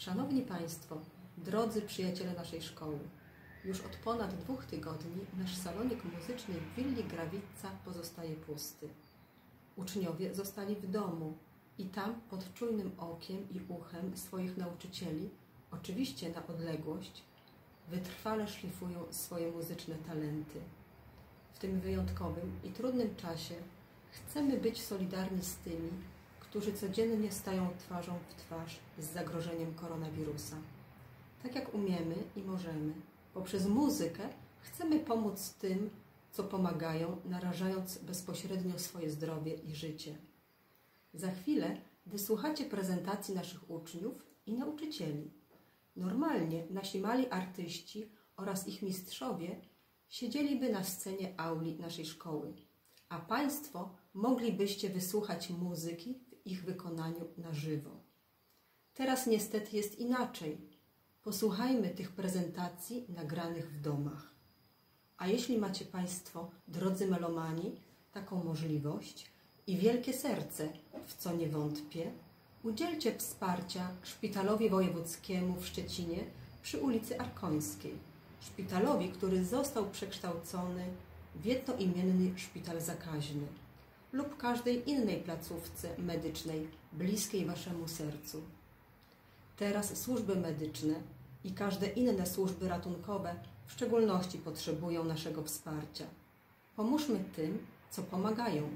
Szanowni Państwo, drodzy przyjaciele naszej szkoły, już od ponad 2 tygodni nasz salonik muzyczny w willi Grawica pozostaje pusty. Uczniowie zostali w domu i tam pod czujnym okiem i uchem swoich nauczycieli, oczywiście na odległość, wytrwale szlifują swoje muzyczne talenty. W tym wyjątkowym i trudnym czasie chcemy być solidarni z tymi, którzy codziennie stają twarzą w twarz z zagrożeniem koronawirusa. Tak jak umiemy i możemy, poprzez muzykę chcemy pomóc tym, co pomagają, narażając bezpośrednio swoje zdrowie i życie. Za chwilę wysłuchacie prezentacji naszych uczniów i nauczycieli. Normalnie nasi mali artyści oraz ich mistrzowie siedzieliby na scenie auli naszej szkoły, a Państwo moglibyście wysłuchać muzyki w ich wykonaniu na żywo. Teraz niestety jest inaczej. Posłuchajmy tych prezentacji nagranych w domach. A jeśli macie Państwo, drodzy melomani, taką możliwość i wielkie serce, w co nie wątpię, udzielcie wsparcia Szpitalowi Wojewódzkiemu w Szczecinie przy ulicy Arkońskiej. Szpitalowi, który został przekształcony w jednoimienny szpital zakaźny lub każdej innej placówce medycznej bliskiej Waszemu sercu. Teraz służby medyczne i każde inne służby ratunkowe w szczególności potrzebują naszego wsparcia. Pomóżmy tym, co pomagają.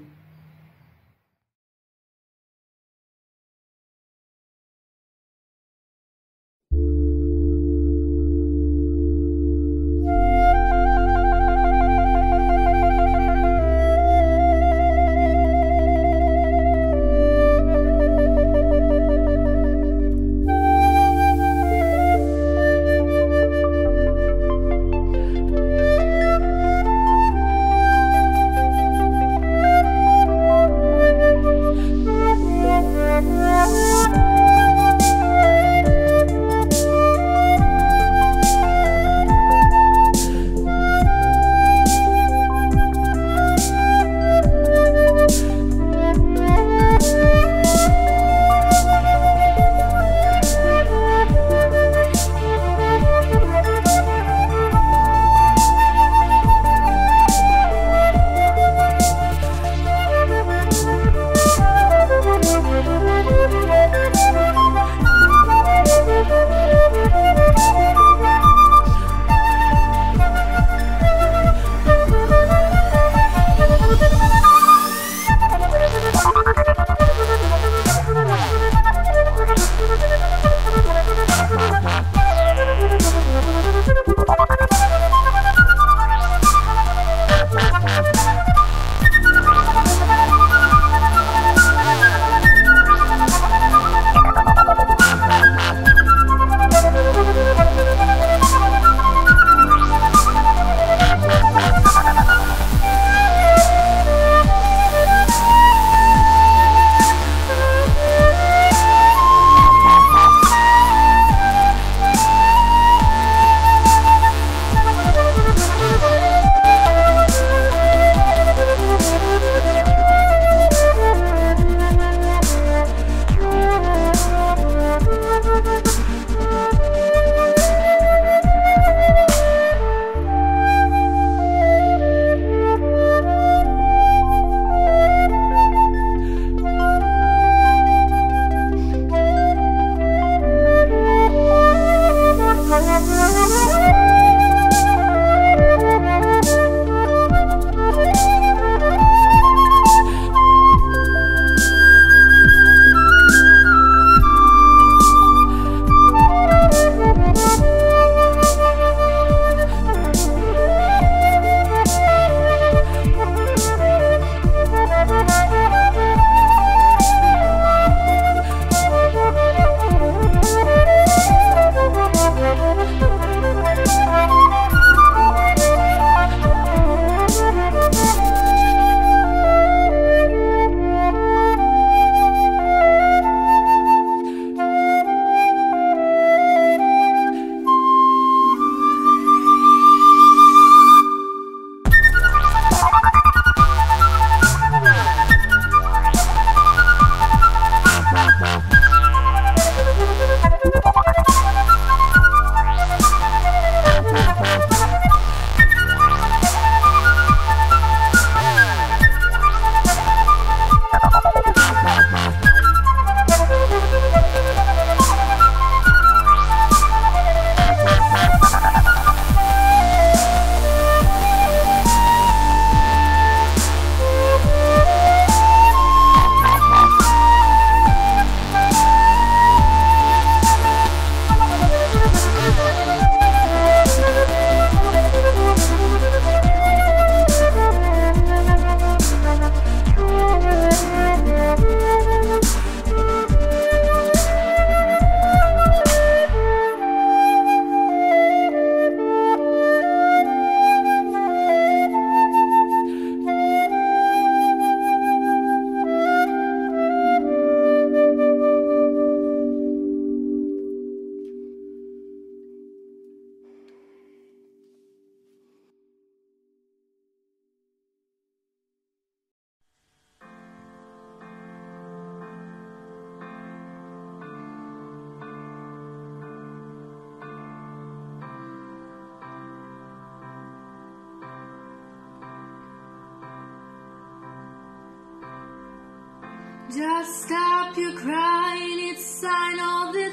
Just stop your crying, it's sign of the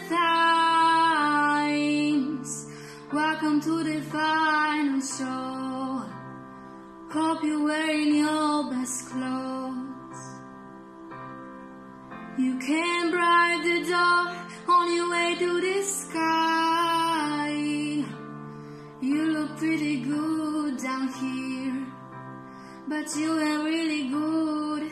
times. Welcome to the final show. Hope you're wearing your best clothes. You can bribe the door on your way to the sky. You look pretty good down here, but you ain't really good.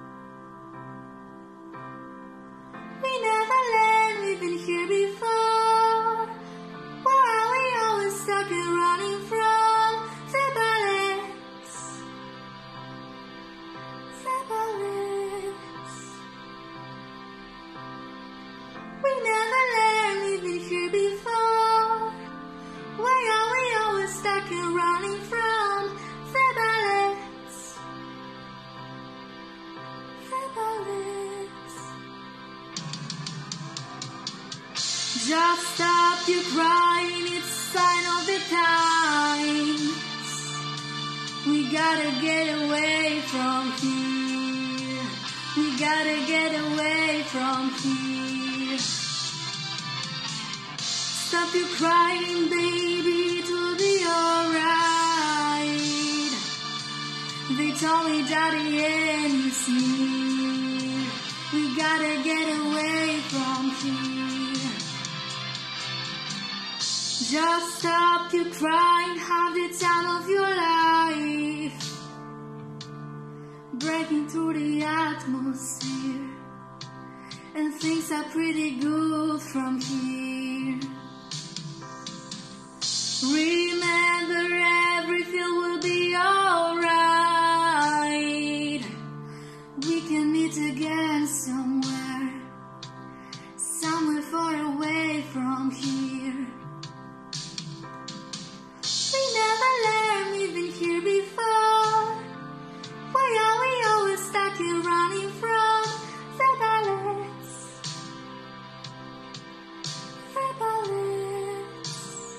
We never learned, we've been here before. Why are we always stuck and running from the balance? The balance. We never learned, we've been here before. Why are we always stuck and running from the balance? The balance. Just stop your crying, it's sign of the times. We gotta get away from here. We gotta get away from here. Stop your crying, baby, it will be alright. They told me that the end is near. We gotta get away from here. Just stop your crying, have the time of your life. Breaking through the atmosphere, and things are pretty good from here. Remember, everything will be alright. We can meet again somewhere, somewhere far away from here. We never learned, we've been here before. Why are we always stuck and running from the balance? The balance.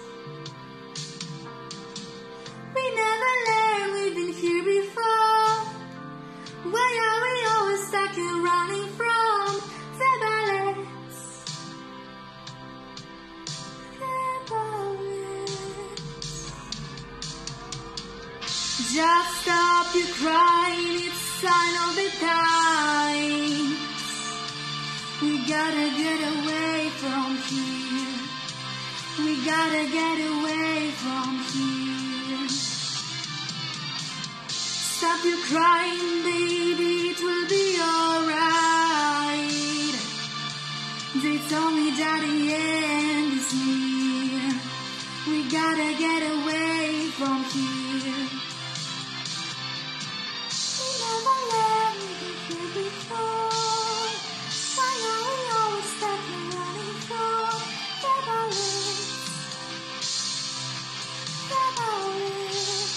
We never learned, we've been here before. Why are we always stuck and running from the balance? The balance. Just stop your crying, it's sign of the times. We gotta get away from here. We gotta get away from here. Stop your crying, baby, it will be alright. They told me that the end is near. We gotta get away from here. We never learned, we've been here before. Why are we always stuck and running from the balance? The balance.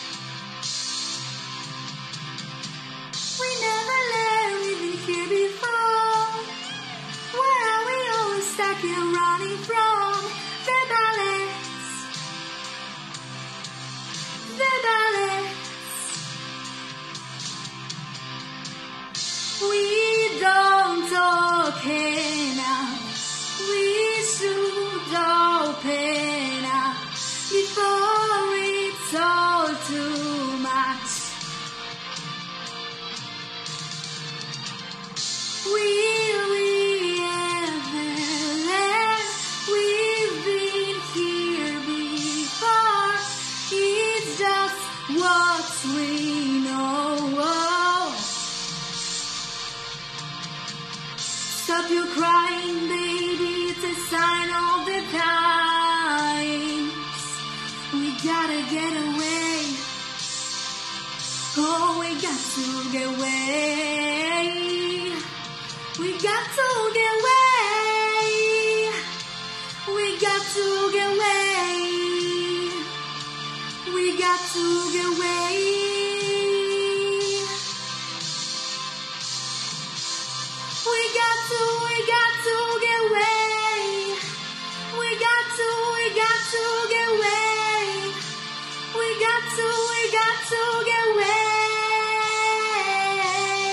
We never learned, we've been here before. Why are we always stuck and running from the balance? The balance. We don't talk enough. We should open up before it's all too much. Will we ever learn? We've been here before. It's just what we know. Stop your crying, baby, it's a sign of the times. We gotta get away. Oh, we got to get away. We got to get away. We got to get away. We got to get away. We got to get away. We got to get away. We got to get away.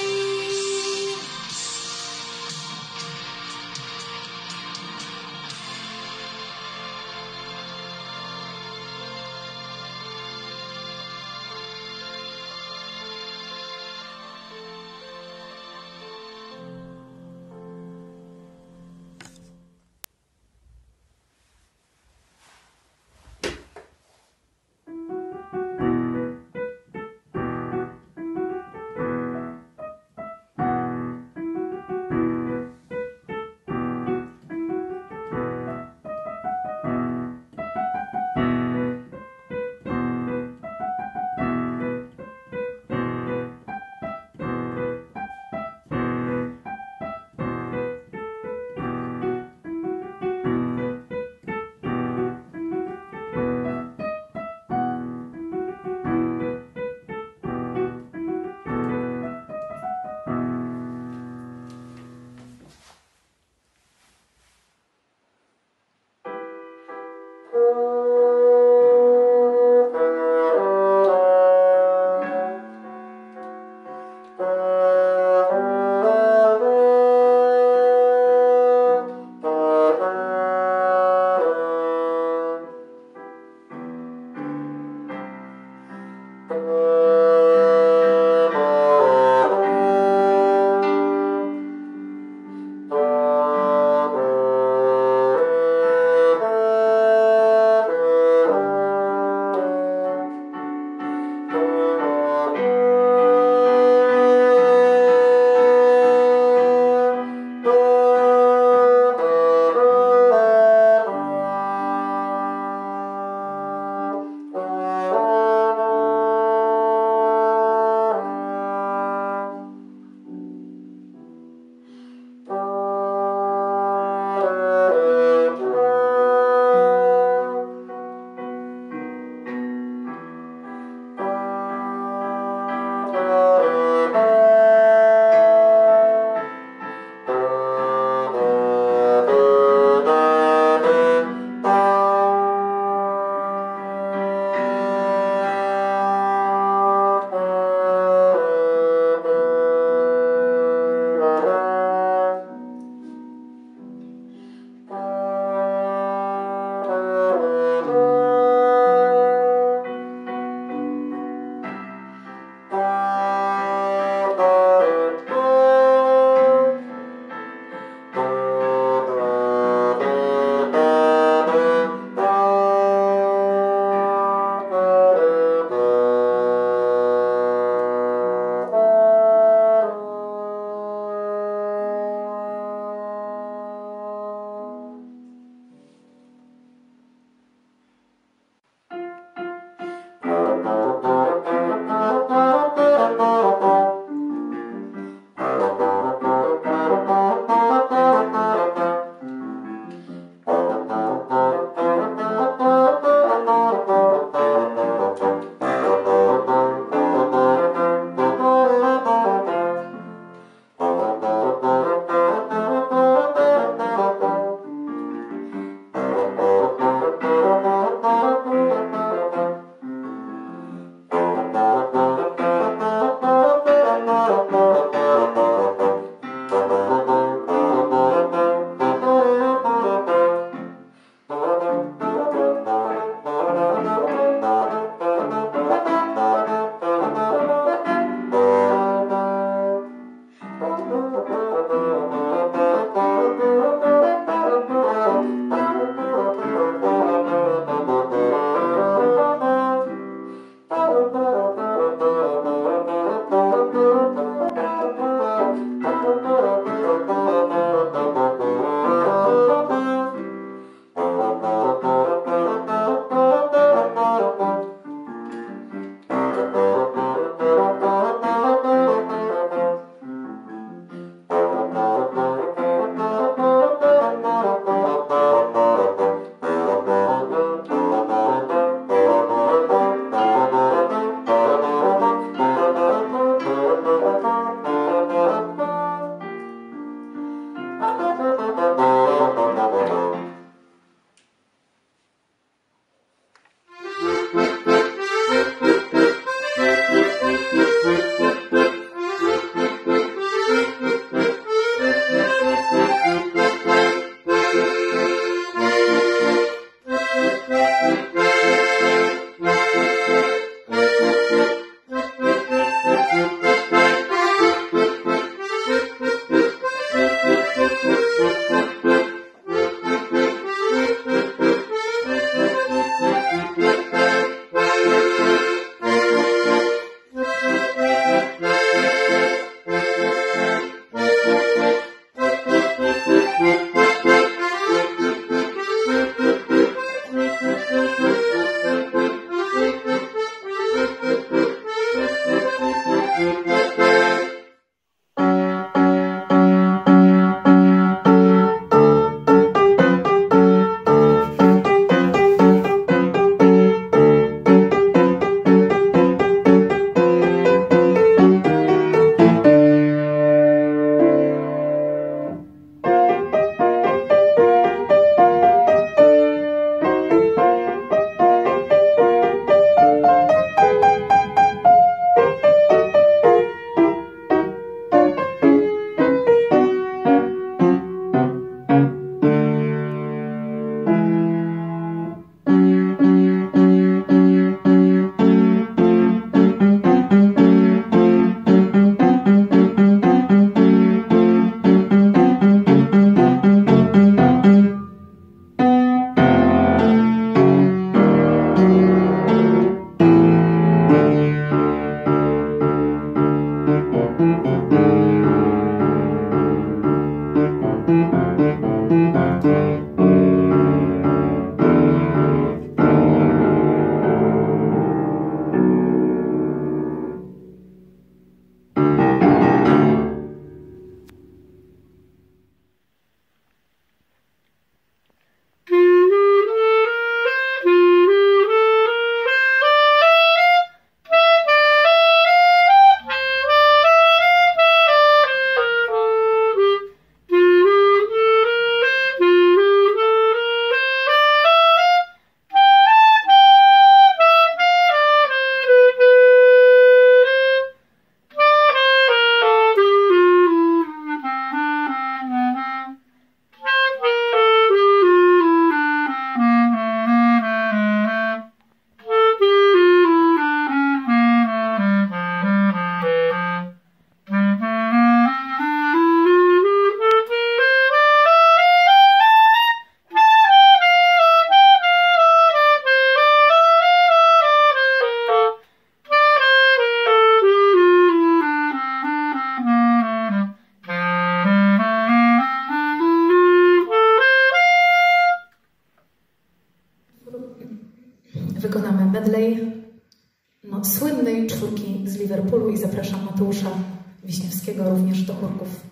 Mateusza Wiśniewskiego, również do chórków.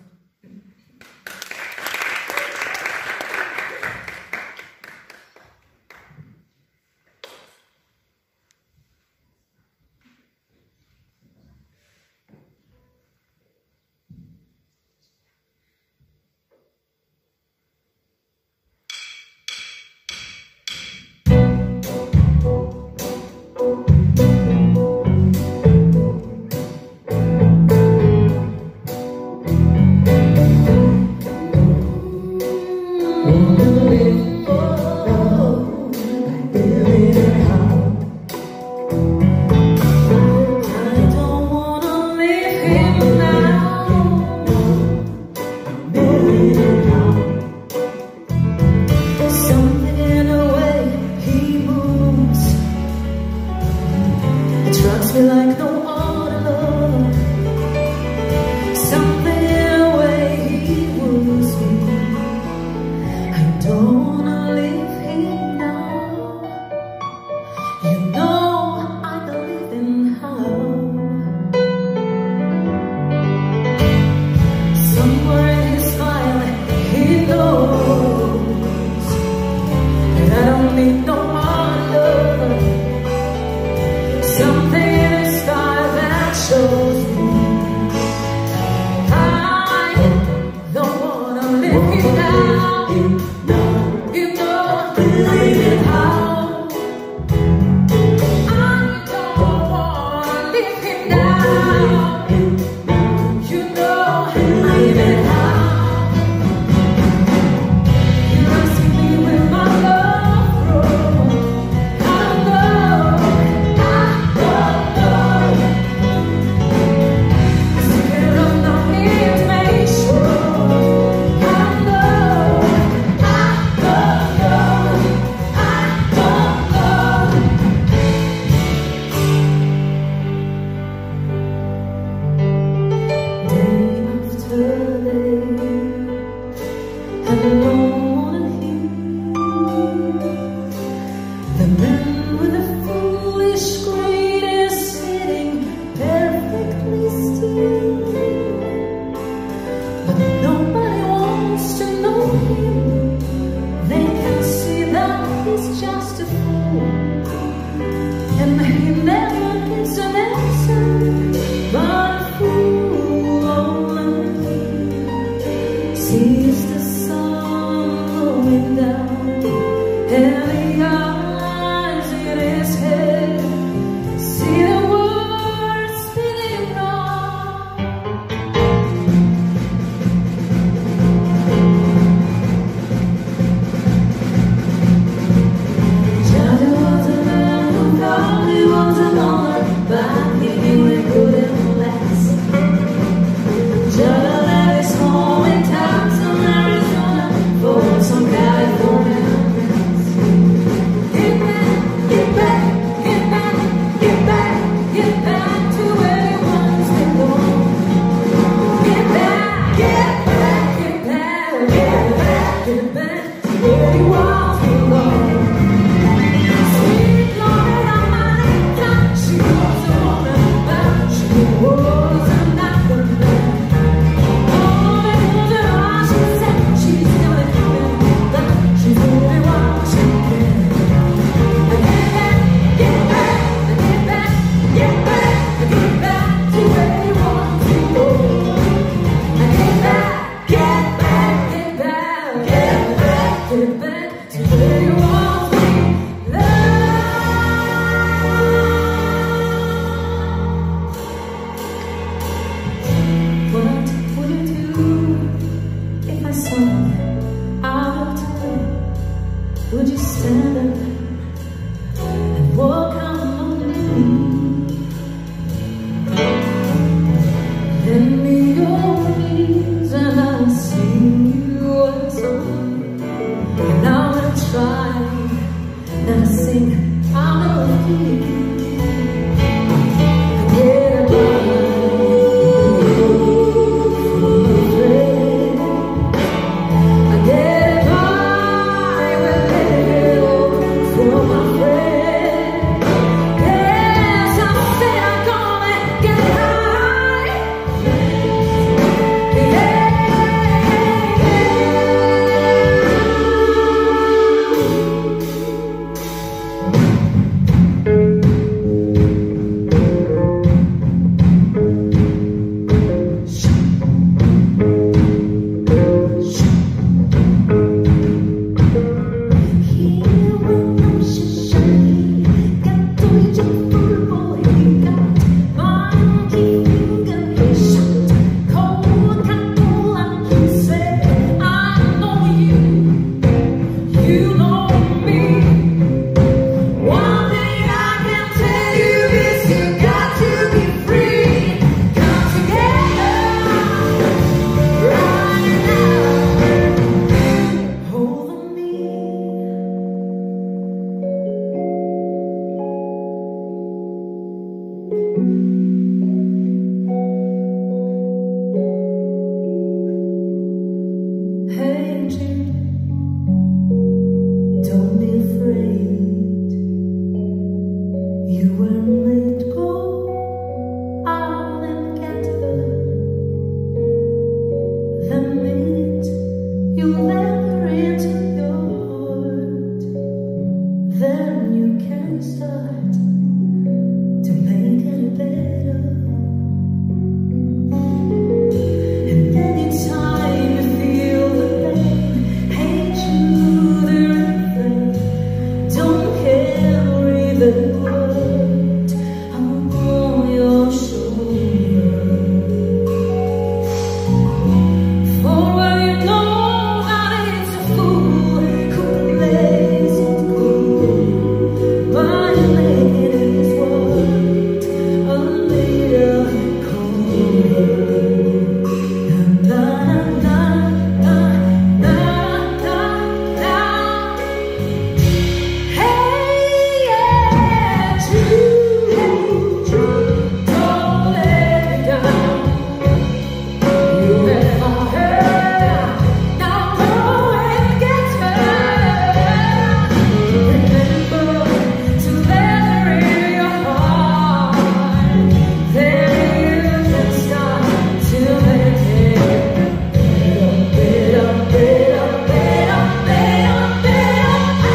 let her into your heart, then you can start to make it better. And anytime you feel the pain, hate you the refrain, don't carry the world on your shoulder. For I know that it's a fool who plays it cool by making his world a little colder. Na na na na na na. Hey, yeah, true, don't let it down. You have my head, now know it gets hurt. Remember to let her in your heart, then you can start to make it better, better, better, better, better.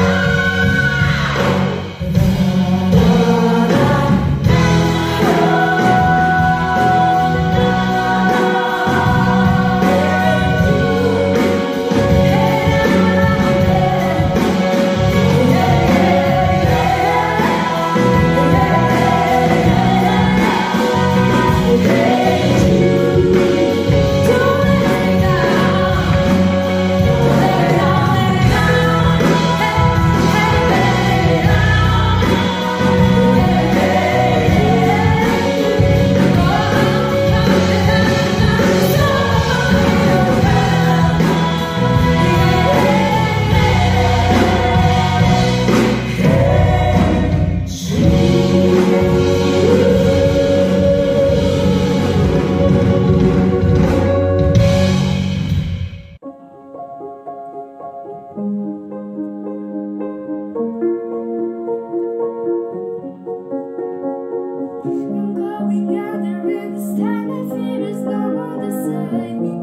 I'm going out there in this time. I fear is no one beside me.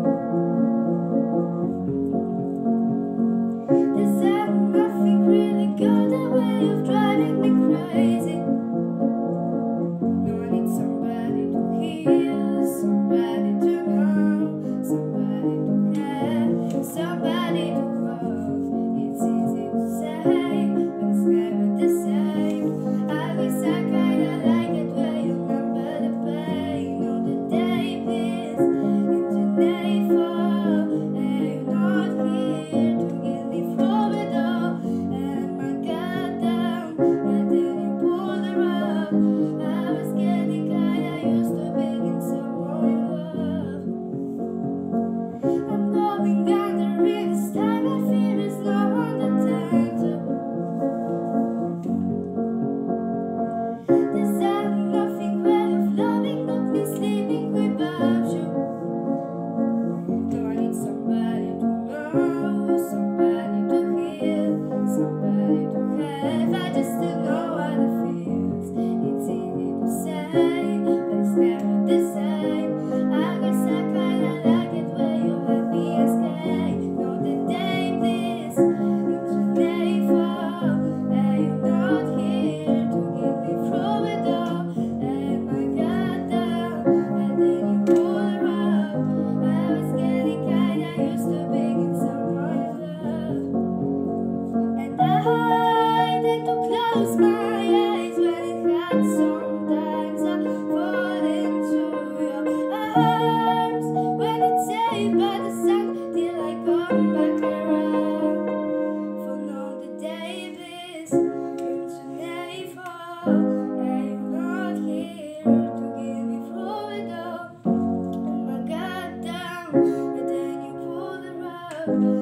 This time nothing really got the way of driving me crazy. No, I need somebody to hear, somebody to know, somebody to have, somebody to love. It's easy to say, but it's never the same. I guess I kinda like it where you number the pain on the day this into nightfall, and you're not here to get me from it all. And I got down, and then you pulled the rug. I was getting kinda used to being someone you love. I'm going down the river this time. I fear there's no one to turn to. This time nothing way of loving, not me sleeping without you. No, I need somebody to know, somebody to hear, somebody to have. I just don't know what it feels. It's easy to say, but it's never the same. I guess I kinda like it where you have me escape. Know the day this into nightfall, and you're not here to get me from it all. And I got down, and then you pulled the rug. I was getting kinda used to being someone you love. And I tend to close my eyes when it hurts. Sometimes I fall into your arms when it's safe by the sun till I come back around. For now the day is into nightfall, and you're not here to get me through it all. And I got down, and then you pulled the rug.